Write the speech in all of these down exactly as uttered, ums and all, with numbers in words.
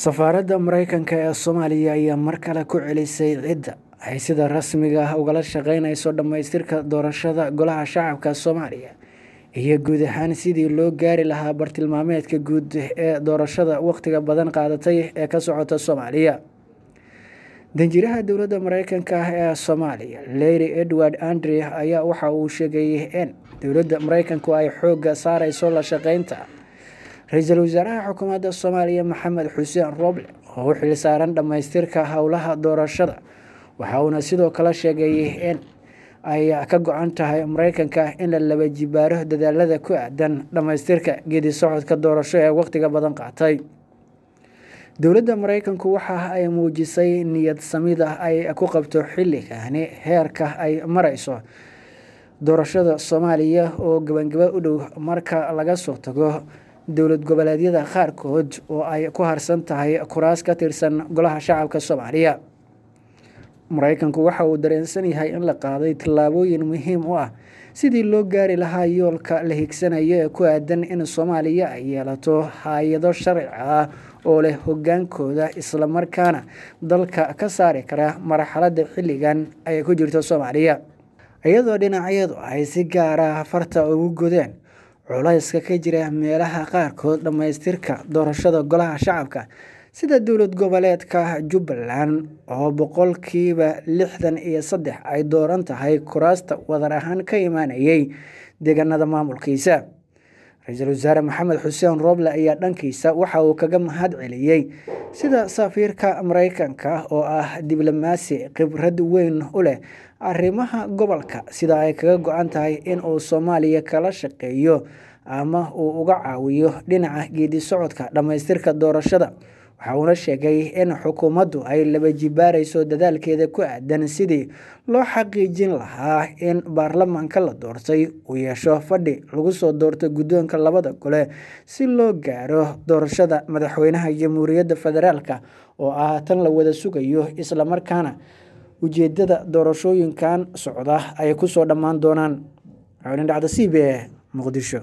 Safaaradda Mareykanka ee Soomaaliya ayaa mar kale ku celisay cidda ay sida rasmiga ah ugala shaqeynayso dhamaystirka doorashada Golaha Shacabka Soomaaliya iyo guud ahaan sidii loo gaari lahaa bartilmaameedka guud ee doorashada waqtiga badan qaadatay ee ka socota Soomaaliya. Danjiraha dowladda Mareykanka ee Soomaaliya, Larry Edward Andre, ayaa waxa uu sheegay in dowladda Mareykanku ay xoogga saarayso la shaqeynta Ra'iisul Wasaaraha Xukuumadda Soomaaliya Maxamed Xuseen Roble oo u xilsaaran dhamaystirka howlaha doorashada. Waxa uuna sidoo kale sheegay in ay ka go'an tahay Mareykanka in la laba jibaaro dadaalada ku aadan dhamaystirka geedi socodka doorasho ee waqtiga badan qaatay. Dowladda Mareykanku waxa ay muujisay niyad samida ay ku qabto xilligani heerka ay marayso doorashada Soomaaliya oo gabagaba u dhow marka laga soo tago dowlad goboleedyada qaarkood oo ay ku harsan tahay kuraas ka tirsan Golaha Shacabka Soomaaliya. Mareykanku waxa uu dareensan yahay in la qaaday tallaabooyin muhiim u ah sidii loo gaari lahaa yoolka la higsanayo ee ku aadan in Soomaaliya ay yeelato hay'ado sharci ah oo leh hoggaankooda isla markaana dalka ka saari kara marxaladda xilligan ay ku jirto Soomaaliya. Iyadoo dhinacyadu ay si gaar ah farta ugu godeen culayska ka jira meelaha qaarkood dhamaystirka doorashada Golaha Shacabka sida dowlad goboleedka Jubbaland oo boqolkiiba lixdan iyo saddex ay dooran tahay kuraasta wadar ahaan ka imaanayay deegaanada maamulkiisa. Ra'iisul Wasaare Maxamed Xuseen Roble ayaa dhankiisa waxa uu kaga mahad celiyay sida safiirka Mareykanka oo ah diblomaasi khibrad weyn u leh arrimaha gobolka sida ay kaga go'an tahay in uu Soomaaliya kala shaqeeyo ama uu uga caawiyo dhinaca geedi socodka dhamaystirka doorashada. Waxa uuna sheegay in xukuumaddu ay laba jibaarayso dadaalkeeda ku aadan sidii loo xaqiijin lahaa in baarlamaanka la doortay uu yeesho fadhi lagu soo doorto guddoonka labada gole si loo gaaro doorashada madaxweynaha Jamhuuriyadda Federaalka oo ah tan la wada sugayo isla markaana ujeedada doorashooyinkan socda ay ku soo dhammaan doonaan. Xawlin dhacda C B A Muqdisho.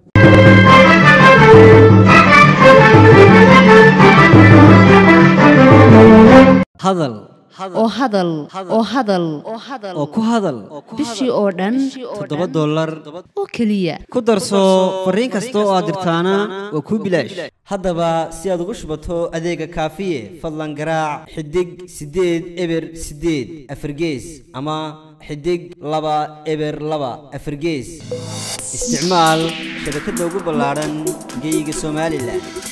hadal oo hadal oo hadal oo ku hadal bishii oo dhan toddoba dollar oo kaliya ku darso fariin kasta oo aad dirtaana waa ku bilaash. haddaba si aad ugu shubato adeega kaafiye fadlan garaac xidig sideed eber sideed afargees ama xidig laba eber laba afargees. isticmaal shabakadda ugu ballaaran geyga Soomaaliland.